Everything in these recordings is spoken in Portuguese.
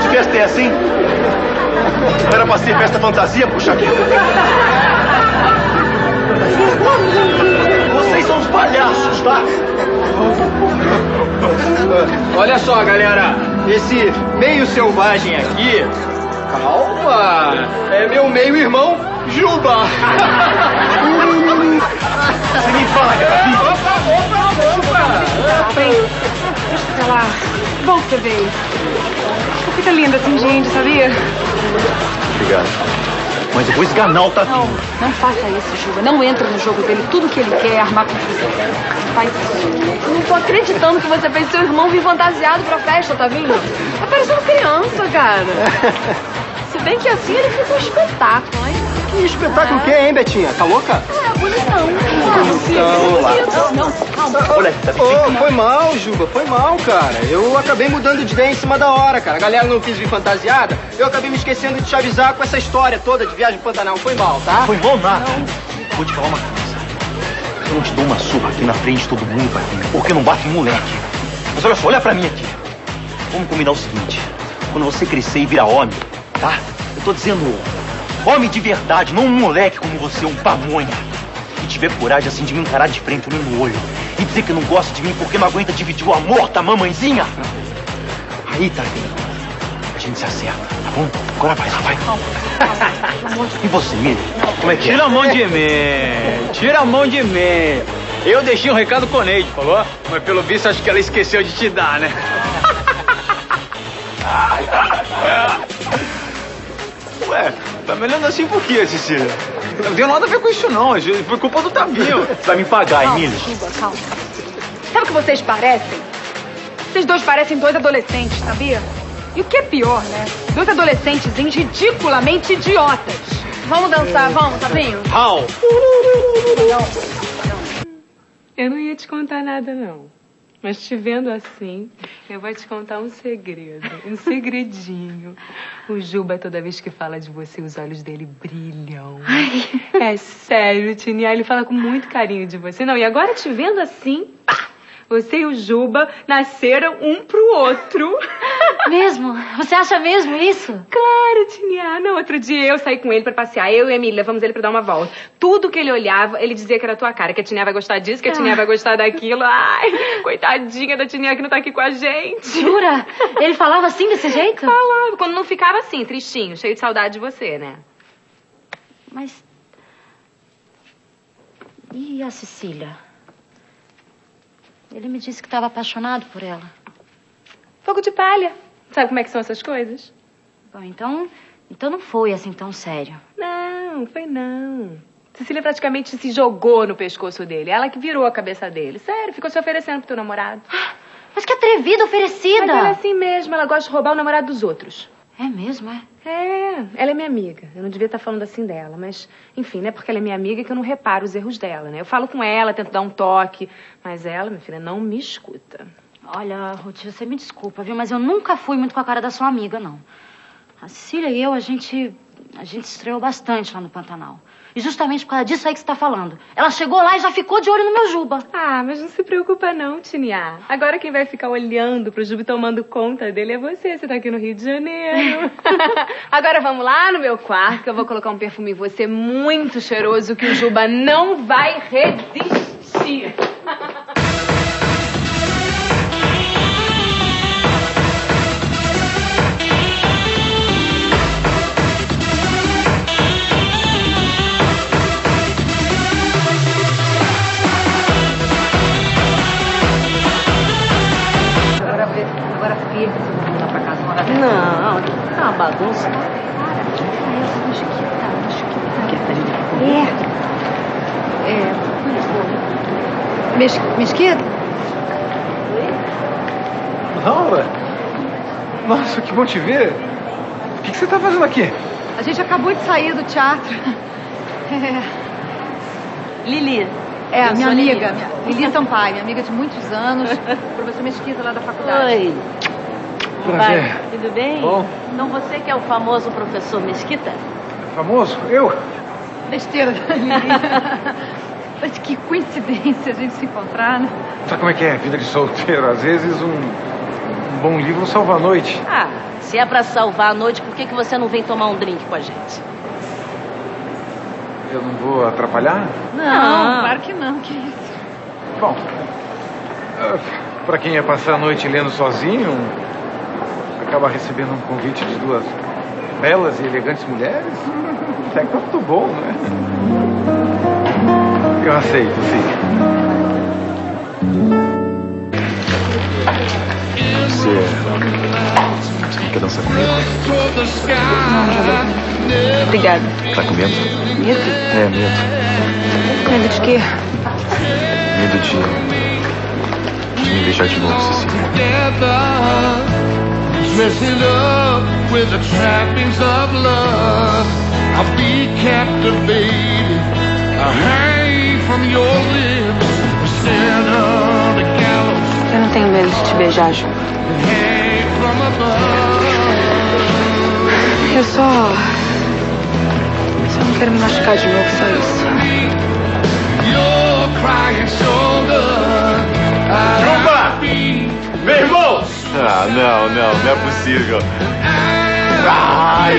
de festa é essa, hein? Não era pra ser festa fantasia, puxa vida. Vocês são os palhaços, tá? Olha só, galera. Esse meio selvagem aqui... Calma! É meu meio-irmão, Juba! Você me paga, Davi! Opa! Deixa pra lá. Bom que você veio. Você fica linda assim, gente, sabia? Obrigado. Mas eu vou esganar o Tavinho. Não faça isso, Juba. Não entra no jogo dele. Tudo que ele quer é armar confusão. Faz isso. Não tô acreditando que você fez seu irmão vir fantasiado pra festa, tá vendo? Tá parecendo criança, cara. Se bem que assim ele fica um espetáculo, hein? Que espetáculo que é, hein, Betinha? Tá louca? É, bonitão. Não, calma. Olha aqui, Tavinho. Ô, foi mal, Juba, foi mal, cara. Eu acabei mudando de ideia em cima da hora, cara. A galera não quis vir fantasiada, eu acabei me esquecendo de te avisar com essa história toda de viagem pro Pantanal. Foi mal, tá? Foi mal nada. Vou te falar uma coisa. Eu não te dou uma surra aqui na frente de todo mundo, Tavinho, porque não bate em moleque. Mas olha só, olha pra mim aqui. Vamos combinar o seguinte. Quando você crescer e virar homem, tá? Eu tô dizendo homem de verdade, não um moleque como você, um pamonha. E tiver coragem assim de me encarar de frente, olhando no olho. E dizer que não gosta de mim porque não aguenta dividir o amor da mamãezinha. Aí, Tavinho, a gente se acerta, tá bom? Agora vai. E você, Mili? Como é que é? Tira a mão de mim. Tira a mão de mim. Eu deixei um recado com a Neide, falou? Mas pelo visto acho que ela esqueceu de te dar, né? Ué, tá me olhando assim por quê, Cecília? Não tem nada a ver com isso, não. Foi culpa do Tavinho. Você vai me pagar, Calma, Emília? Juba, calma. Sabe o que vocês parecem? Vocês dois parecem dois adolescentes, sabia? E o que é pior, né? Dois adolescentes ridiculamente idiotas. Vamos dançar, vamos, Tavinho? Raul. Eu não ia te contar nada, não. Mas te vendo assim, eu vou te contar um segredo. Um segredinho. O Juba, toda vez que fala de você, os olhos dele brilham. Ai. É sério, Tinia. Ele fala com muito carinho de você. Não, e agora te vendo assim, pá, você e o Juba nasceram um pro outro. Mesmo? Você acha mesmo isso? Claro, Tinia. No outro dia eu saí com ele pra passear. Eu e a Emília levamos ele pra dar uma volta. Tudo que ele olhava, ele dizia que era a tua cara. Que a Tinia vai gostar disso, que a Tinia vai gostar daquilo. Ai, coitadinha da Tinia que não tá aqui com a gente. Jura? Ele falava assim, desse jeito? Falava. Quando não ficava assim, tristinho, cheio de saudade de você, né? Mas... E a Cecília? Ele me disse que estava apaixonado por ela. Fogo de palha. Sabe como é que são essas coisas? Bom, então não foi assim tão sério. Não, foi não. Cecília praticamente se jogou no pescoço dele. Ela que virou a cabeça dele. Sério, ficou se oferecendo pro teu namorado. Mas que atrevida, oferecida. Mas ela é assim mesmo, ela gosta de roubar o namorado dos outros. É mesmo, é? É, ela é minha amiga. Eu não devia estar falando assim dela, mas, enfim, não é porque ela é minha amiga que eu não reparo os erros dela, né? Eu falo com ela, tento dar um toque, mas ela, minha filha, não me escuta. Olha, Ruth, você me desculpa, viu? Mas eu nunca fui muito com a cara da sua amiga, não. A Cecília e eu, a gente estreou bastante lá no Pantanal. E justamente por causa disso aí que você tá falando. Ela chegou lá e já ficou de olho no meu Juba. Ah, mas não se preocupa não, Tinia. Agora quem vai ficar olhando pro Juba e tomando conta dele é você. Você tá aqui no Rio de Janeiro. Agora vamos lá no meu quarto, que eu vou colocar um perfume em você muito cheiroso que o Juba não vai resistir. Agora firme, se eu voltar pra casa uma vez. Não, tá uma bagunça. Mesquita? Laura? Nossa, que bom te ver. O que você tá fazendo aqui? A gente acabou de sair do teatro. Lili. É, Eu minha sou amiga. Lili. Lili Sampaio, minha amiga de muitos anos. Professora Mesquita lá da faculdade. Oi. Prazer. Tudo bem? Bom. Então você que é o famoso professor Mesquita? Famoso? Eu? Besteira da Lili. Mas que coincidência a gente se encontrar, né? Sabe como é que é? Vida de solteiro. Às vezes um bom livro salva a noite. Ah, Se é pra salvar a noite, por que você não vem tomar um drink com a gente? Eu não vou atrapalhar? Não, claro que não, que isso. Bom, pra quem ia passar a noite lendo sozinho, acaba recebendo um convite de duas belas e elegantes mulheres, até que tá muito bom, né? Eu aceito, sim. Você quer dançar comigo? Obrigada. Tá com medo? Medo? É, medo. Medo de quê? Medo de me beijar de novo, Cecília. Dressing up with the trappings of love, I'll be captivated. I'll hang from your lips, the center of the gallows. Eu não tenho medo de te beijar, Ju. Hang from above. Eu só não quero me machucar de novo, só isso. You're crying shoulder. Juba! Meu irmão! Ah, não é possível. Ai,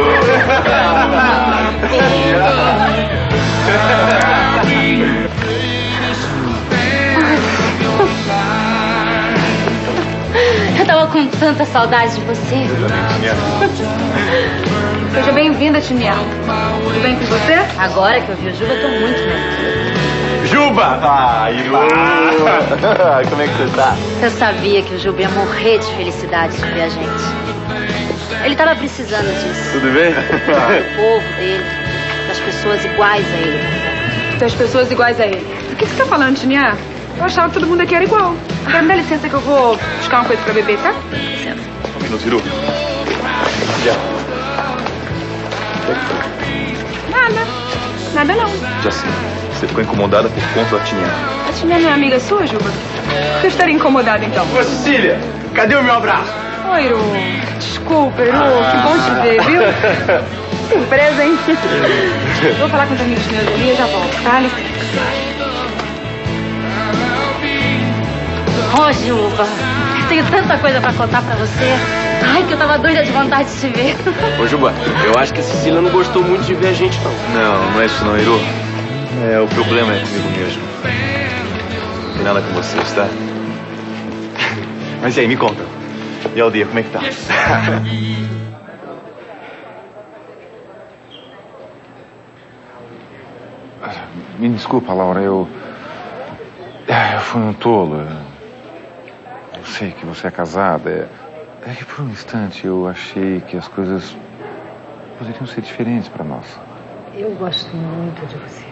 Eu tava com tanta saudade de você. Seja bem-vinda, Tinia. Tudo bem com você? Agora que eu vi o Juba, eu tô muito melhor. Juba! Ai, como é que você tá? Eu sabia que o Juba ia morrer de felicidade de ver a gente. Ele tava precisando disso. Tudo bem? Do povo dele, das pessoas iguais a ele. Das pessoas iguais a ele. O que você tá falando, Tinia? Eu achava que todo mundo aqui era igual. Quer me dar licença que eu vou buscar uma coisa pra beber, tá? Licença. Um minuto, Iru. Já. Nada não. Já sei. Você ficou incomodada por conta da Tinia. A Tinia não é amiga sua, Juba? Por que eu estaria incomodada, então? Ô, Cecília, cadê o meu abraço? Oi, Iru. Desculpa, Iru. Que bom te ver, viu? Surpresa, hein? Vou falar com os amigos meus ali e eu já volto, tá? Licença. Ô, Juba, tenho tanta coisa pra contar pra você. Ai, que eu tava doida de vontade de te ver. Ô, Juba, eu acho que a Cecília não gostou muito de ver a gente, não. Não é isso não, Iru. O problema é comigo mesmo. Não tem nada com vocês, tá? Mas e aí, me conta. E a aldeia, como é que tá? Me desculpa, Laura, eu fui um tolo. Eu sei que você é casada. É que por um instante eu achei que as coisas poderiam ser diferentes para nós. Eu gosto muito de você.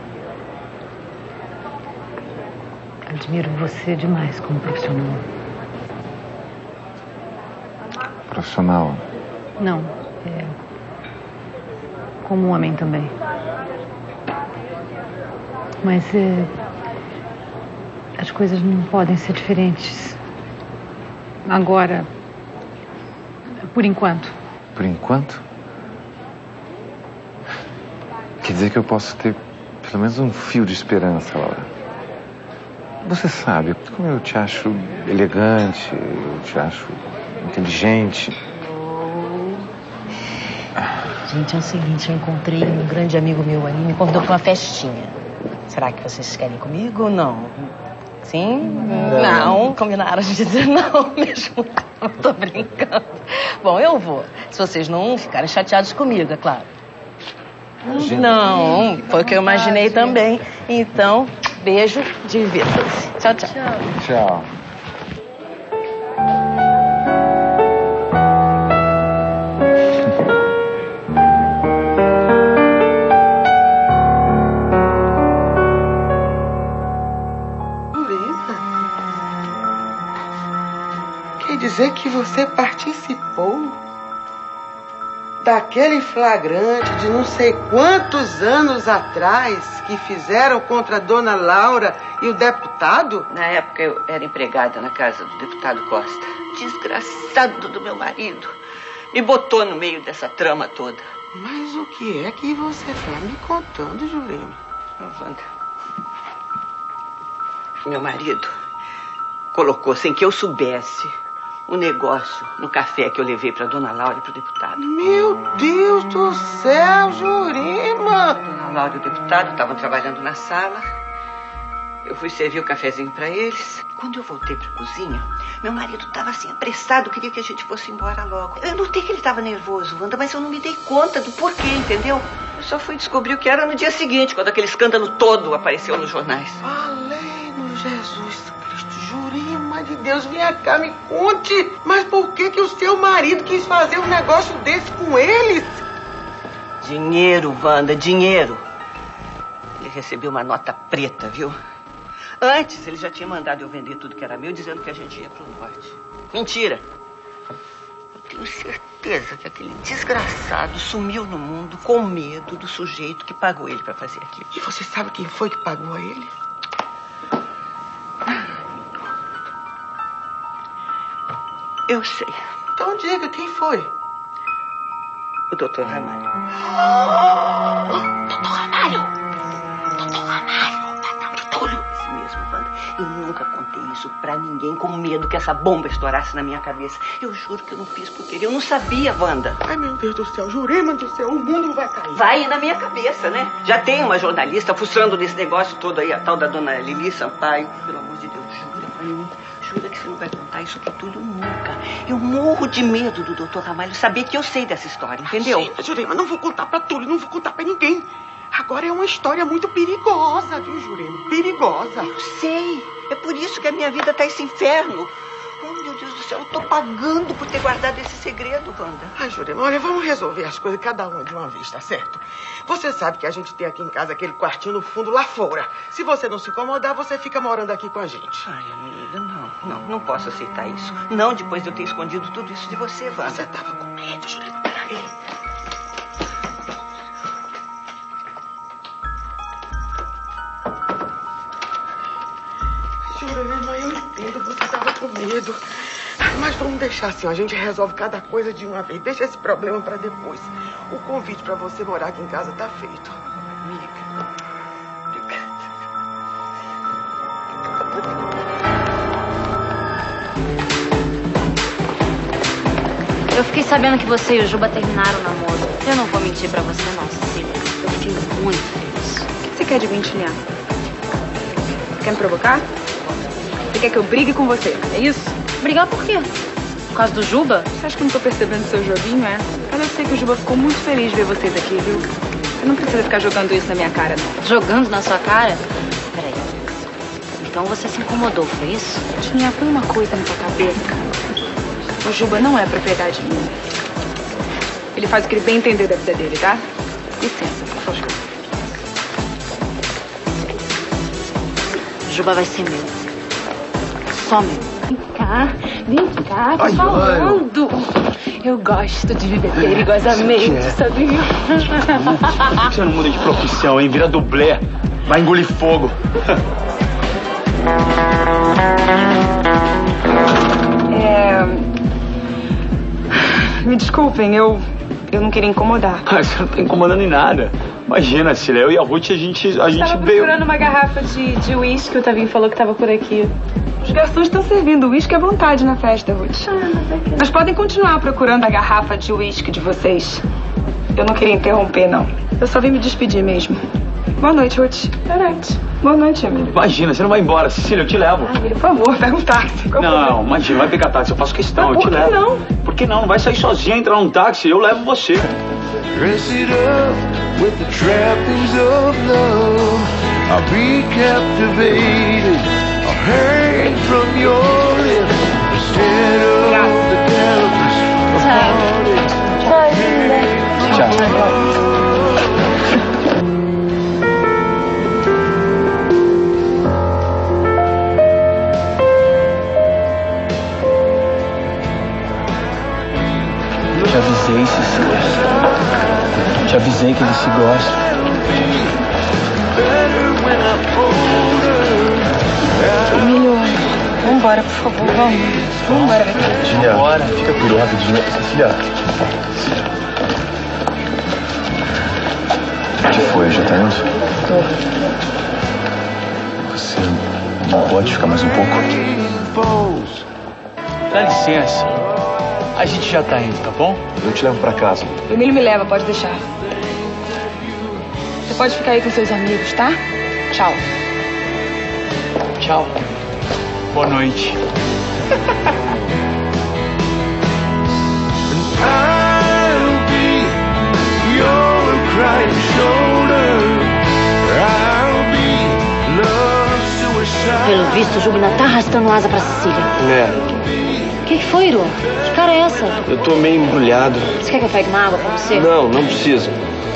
Admiro você demais como profissional. Profissional? Não, como homem também. Mas as coisas não podem ser diferentes. Agora, por enquanto. Por enquanto? Quer dizer que eu posso ter pelo menos um fio de esperança, Laura. Você sabe como eu te acho elegante, eu te acho inteligente. Gente, é o seguinte, eu encontrei um grande amigo meu aí, me convidou para uma festinha. Será que vocês querem ir comigo ou não? Sim? Não, combinaram de dizer não mesmo. Não tô brincando. Bom, eu vou. Se vocês não ficarem chateados comigo, é claro. Não, foi o que eu imaginei também. Então, beijo, divirtam-se. Tchau, tchau. Tchau. Quer dizer que você participou daquele flagrante de não sei quantos anos atrás que fizeram contra a dona Laura e o deputado? Na época eu era empregada na casa do deputado Costa. Desgraçado do meu marido. Me botou no meio dessa trama toda. Mas o que é que você está me contando, Julinho? Wanda, meu marido colocou, sem que eu soubesse, o negócio no café que eu levei pra dona Laura e pro deputado. Meu Deus do céu, Jurema! Dona Laura e o deputado estavam trabalhando na sala. Eu fui servir o cafezinho pra eles. Quando eu voltei pra cozinha, meu marido estava assim, apressado, queria que a gente fosse embora logo. Eu notei que ele estava nervoso, Wanda, mas eu não me dei conta do porquê, entendeu? Eu só fui descobrir o que era no dia seguinte, quando aquele escândalo todo apareceu nos jornais. Valendo Jesus Cristo, Jurema de Deus, vem cá, me conte. Mas por que o seu marido quis fazer um negócio desse com eles? Dinheiro, Wanda, dinheiro. Ele recebeu uma nota preta, viu? Antes, ele já tinha mandado eu vender tudo que era meu, dizendo que a gente ia pro norte. Mentira. Eu tenho certeza que aquele desgraçado sumiu no mundo com medo do sujeito que pagou ele pra fazer aquilo. E você sabe quem foi que pagou a ele? Eu sei. Então diga, quem foi? O doutor Ramalho. Doutor Ramalho! Doutor Ramalho! Isso mesmo, Wanda. Eu nunca contei isso pra ninguém com medo que essa bomba estourasse na minha cabeça. Eu juro que eu não fiz por querer. Eu não sabia, Wanda. Ai, meu Deus do céu, Jurema do céu, o mundo vai cair. Vai na minha cabeça, né? Já tem uma jornalista fuçando nesse negócio todo aí, a tal da dona Lili Sampaio. Pelo amor de Deus, jura pra mim. Jura que você não vai contar isso pro Túlio nunca. Eu morro de medo do doutor Ramalho saber que eu sei dessa história, entendeu? Sim, Jurema, não vou contar pra Túlio, não vou contar pra ninguém. Agora é uma história muito perigosa, viu, Jurema? Perigosa. Eu sei. É por isso que a minha vida tá esse inferno. Oh, meu Deus do céu, eu tô pagando por ter guardado esse segredo, Wanda. Ai, Jurema, olha, vamos resolver as coisas cada uma de uma vez, tá certo? Você sabe que a gente tem aqui em casa aquele quartinho no fundo lá fora. Se você não se incomodar, você fica morando aqui com a gente. Ai, amiga, não posso aceitar isso. Não depois de eu ter escondido tudo isso de você, Wanda. Você tava com medo, Jurema, peraí. Jurema, eu entendo, você estava com medo. Mas vamos deixar assim, ó, a gente resolve cada coisa de uma vez. Deixa esse problema para depois. O convite para você morar aqui em casa tá feito. Amiga, obrigada. Eu fiquei sabendo que você e o Juba terminaram o namoro. Eu não vou mentir pra você não, Cecília. Eu fiquei muito feliz. O que você quer de mim, Juliana? Quer me provocar? Você quer que eu brigue com você, é isso? Brigar por quê? Por causa do Juba? Você acha que eu não tô percebendo seu joguinho, é? Mas eu sei que o Juba ficou muito feliz de ver vocês aqui, viu? Você não precisa ficar jogando isso na minha cara, não. Jogando na sua cara? Peraí. Então você se incomodou, foi isso? Tinha põe uma coisa na sua cabeça. O Juba não é propriedade minha. Ele faz o que ele bem entender da vida dele, tá? Licença, por favor. Juba vai ser meu. Só meu. Vem cá, tô falando. Eu gosto de viver perigosamente, sabia? Por que você não muda de profissão, hein? Vira dublê. Vai engolir fogo. Me desculpem, eu não queria incomodar. Mas você não tá incomodando em nada. Imagina, Cília, eu e a Ruth, a gente tava veio... procurando uma garrafa de uísque, o Tavinho falou que tava por aqui. Os garçons estão servindo uísque à vontade na festa, Ruth. Mas podem continuar procurando a garrafa de uísque de vocês. Eu não queria interromper, não. Eu só vim me despedir mesmo. Boa noite, Ruth. Boa noite. Boa noite, Emílio. Imagina, você não vai embora, Cecília, eu te levo. Ai, por favor, pega um táxi. Não, imagina, vai pegar táxi, eu faço questão, eu te levo. Por que não? Por que não? Não vai sair sozinha, entrar num táxi, eu levo você. Dress it up with the trappings of love. I'll be captivated. I'll hang from your lips instead of the canvas upon it. Tchau. Te avisei, Cecília. Te avisei que eles se gostam. Emílio, vambora, por favor, vamos. Vambora daqui. Cecília, bora. Fica por aí rapidinho. Cecília. O que foi? Já tá indo? Você não pode ficar mais um pouco? Dá licença. A gente já tá indo, tá bom? Eu te levo pra casa. O Emílio me leva, pode deixar. Você pode ficar aí com seus amigos, tá? Tchau. Tchau. Boa noite. I'll be your crying shoulder. I'll be love suicide. Pelo visto, o Juba ainda tá arrastando asa pra Cecília. O que foi, Iru? Que cara é essa? Eu tô meio embrulhado. Você quer que eu pegue uma água pra você? Não, não precisa.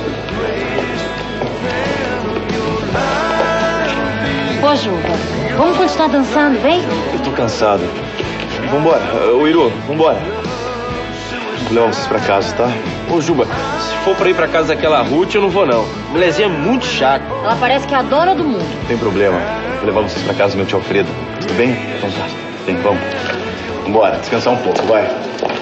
Ô, Juba, vamos continuar dançando, vem? Eu tô cansado. Vambora. Ô, Iru, vambora. Vou levar vocês pra casa, tá? Ô, Juba, se for pra ir pra casa daquela Ruth, eu não vou, não. Mulherzinha é muito chata. Ela parece que é a dona do mundo. Não tem problema. Vou levar vocês pra casa do meu tio Alfredo. Tudo bem? Então tá. Vem, vamos. Vambora, descansar um pouco, vai.